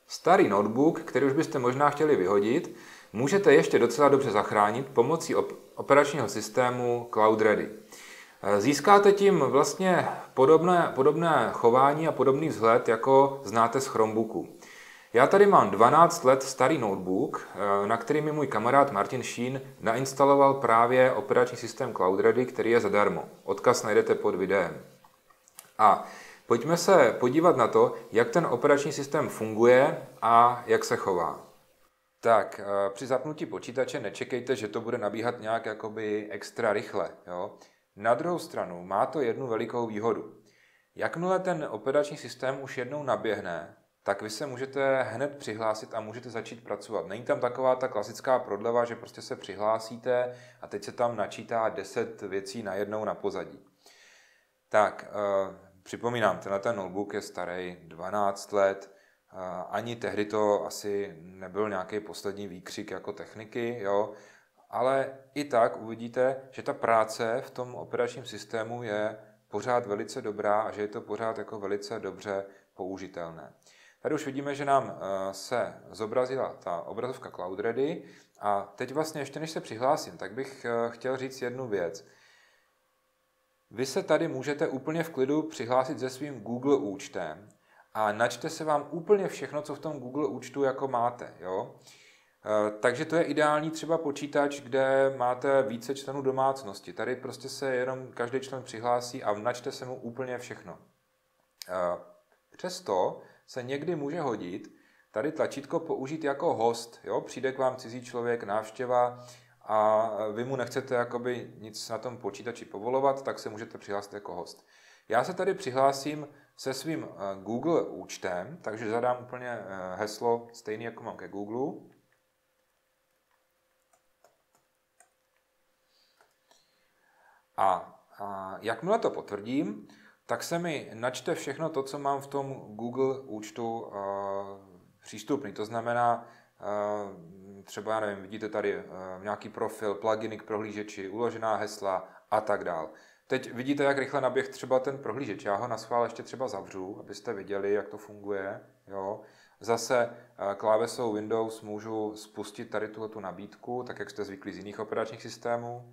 Starý notebook, který už byste možná chtěli vyhodit, můžete ještě docela dobře zachránit pomocí operačního systému CloudReady. Získáte tím vlastně podobné chování a podobný vzhled, jako znáte z Chromebooku. Já tady mám 12 let starý notebook, na který mi můj kamarád Martin Šín nainstaloval právě operační systém CloudReady, který je zadarmo. Odkaz najdete pod videem. A pojďme se podívat na to, jak ten operační systém funguje a jak se chová. Tak, při zapnutí počítače nečekejte, že to bude nabíhat nějak jakoby extra rychle. Jo? Na druhou stranu má to jednu velikou výhodu. Jakmile ten operační systém už jednou naběhne, tak vy se můžete hned přihlásit a můžete začít pracovat. Není tam taková ta klasická prodleva, že prostě se přihlásíte a teď se tam načítá 10 věcí najednou na pozadí. Tak, připomínám, ten notebook je starý 12 let, ani tehdy to asi nebyl nějaký poslední výkřik jako techniky, jo? Ale i tak uvidíte, že ta práce v tom operačním systému je pořád velice dobrá a že je to pořád jako velice dobře použitelné. Tady už vidíme, že nám se zobrazila ta obrazovka CloudReady a teď vlastně ještě než se přihlásím, tak bych chtěl říct jednu věc. Vy se tady můžete úplně v klidu přihlásit se svým Google účtem a načte se vám úplně všechno, co v tom Google účtu jako máte. Jo? Takže to je ideální třeba počítač, kde máte více členů domácnosti. Tady prostě se jenom každý člen přihlásí a načte se mu úplně všechno. Přesto se někdy může hodit tady tlačítko použít jako host. Jo? Přijde k vám cizí člověk, návštěva a vy mu nechcete jakoby nic na tom počítači povolovat, tak se můžete přihlásit jako host. Já se tady přihlásím se svým Google účtem, takže zadám úplně heslo stejné, jako mám ke Google. A jakmile to potvrdím, tak se mi načte všechno to, co mám v tom Google účtu přístupný. To znamená, třeba, já nevím, vidíte tady nějaký profil, pluginy k prohlížeči, uložená hesla a tak dál. Teď vidíte, jak rychle naběh třeba ten prohlížeč. Já ho naschvál ještě třeba zavřu, abyste viděli, jak to funguje. Jo. Zase klávesou Windows můžu spustit tady tuhletu nabídku, tak jak jste zvyklí z jiných operačních systémů.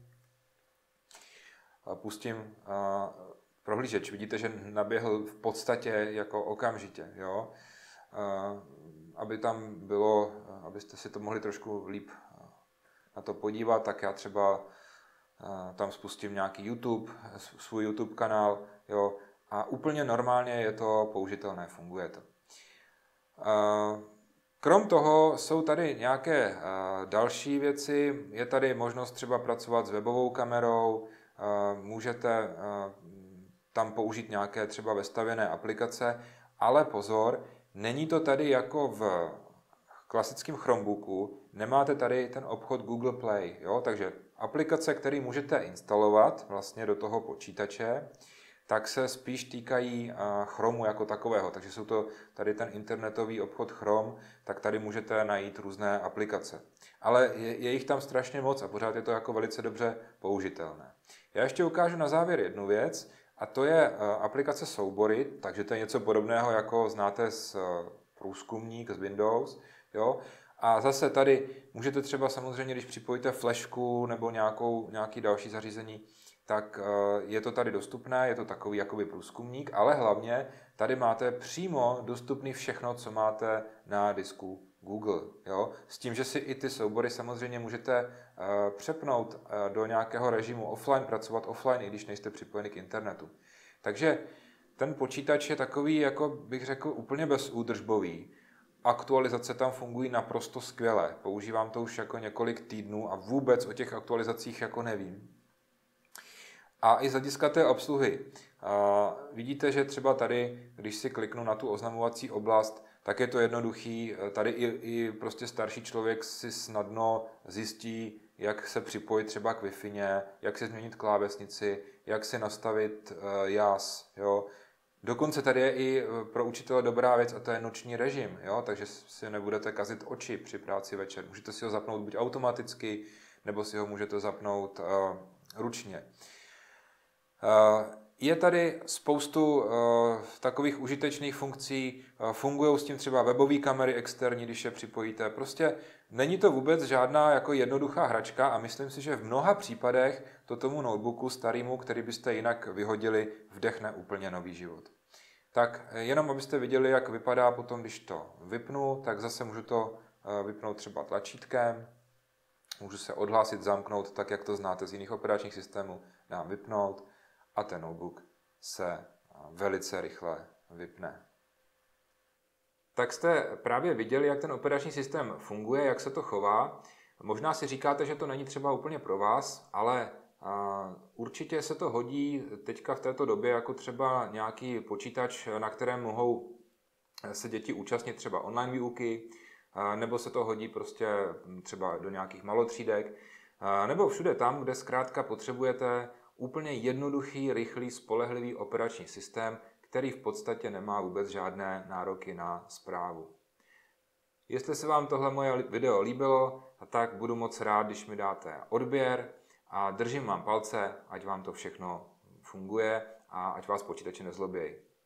Pustím prohlížeč. Vidíte, že naběhl v podstatě jako okamžitě. Jo. Aby tam bylo, abyste si to mohli trošku líp na to podívat, tak já třeba tam spustím nějaký YouTube, svůj YouTube kanál, jo, a úplně normálně je to použitelné, funguje to. Krom toho jsou tady nějaké další věci, je tady možnost třeba pracovat s webovou kamerou, můžete tam použít nějaké třeba vestavěné aplikace, ale pozor, není to tady jako v klasickém Chromebooku, nemáte tady ten obchod Google Play, jo? Takže aplikace, které můžete instalovat vlastně do toho počítače, tak se spíš týkají Chromu jako takového. Takže jsou to tady ten internetový obchod Chrome, tak tady můžete najít různé aplikace. Ale je jich tam strašně moc a pořád je to jako velice dobře použitelné. Já ještě ukážu na závěr jednu věc, a to je aplikace Soubory, takže to je něco podobného, jako znáte z průzkumník, z Windows. Jo? A zase tady můžete třeba samozřejmě, když připojíte flashku nebo nějaký další zařízení, tak je to tady dostupné, je to takový jakoby průzkumník, ale hlavně tady máte přímo dostupný všechno, co máte na disku Google. Jo? S tím, že si i ty soubory samozřejmě můžete přepnout do nějakého režimu offline, pracovat offline, i když nejste připojeni k internetu. Takže ten počítač je takový, jako bych řekl, úplně bezúdržbový. Aktualizace tam fungují naprosto skvěle. Používám to už jako několik týdnů a vůbec o těch aktualizacích jako nevím. A i z hlediska té obsluhy. Vidíte, že třeba tady, když si kliknu na tu oznamovací oblast, tak je to jednoduchý. Tady i prostě starší člověk si snadno zjistí, jak se připojit třeba k Wi-Fi, jak si změnit klávesnici, jak si nastavit jas. Jo. Dokonce tady je i pro učitele dobrá věc a to je noční režim, jo? Takže si nebudete kazit oči při práci večer. Můžete si ho zapnout buď automaticky, nebo si ho můžete zapnout ručně. Je tady spoustu takových užitečných funkcí, fungují s tím třeba webové kamery externí, když je připojíte. Prostě není to vůbec žádná jako jednoduchá hračka a myslím si, že v mnoha případech to tomu notebooku starému, který byste jinak vyhodili, vdechne úplně nový život. Tak jenom abyste viděli, jak vypadá potom, když to vypnu, tak zase můžu to vypnout třeba tlačítkem, můžu se odhlásit, zamknout, tak jak to znáte z jiných operačních systémů, dám vypnout a ten notebook se velice rychle vypne. Tak jste právě viděli, jak ten operační systém funguje, jak se to chová. Možná si říkáte, že to není třeba úplně pro vás, ale určitě se to hodí teďka v této době jako třeba nějaký počítač, na kterém mohou se děti účastnit třeba online výuky, nebo se to hodí prostě třeba do nějakých malotřídek, nebo všude tam, kde zkrátka potřebujete úplně jednoduchý, rychlý, spolehlivý operační systém, který v podstatě nemá vůbec žádné nároky na správu. Jestli se vám tohle moje video líbilo, tak budu moc rád, když mi dáte odběr a držím vám palce, ať vám to všechno funguje a ať vás počítače nezlobějí.